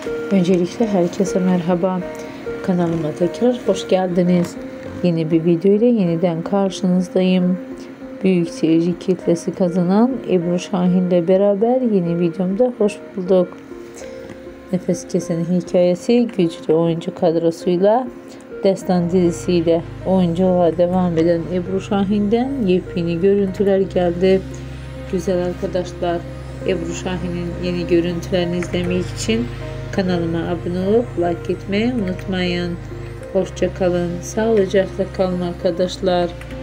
Öncelikle herkese merhaba. Kanalıma tekrar hoş geldiniz. Yeni bir video ile yeniden karşınızdayım. Büyük seyirci kitlesi kazanan Ebru Şahin ile beraber yeni videomda hoş bulduk. Nefes Kesen hikayesi güçlü oyuncu kadrosuyla Destan dizisiyle oyunculuğa devam eden Ebru Şahin'den yepyeni görüntüler geldi. Güzel arkadaşlar, Ebru Şahin'in yeni görüntülerini izlemek için kanalıma abone olup like etmeyi unutmayın. Hoşça kalın, sağlıcakla kalın arkadaşlar.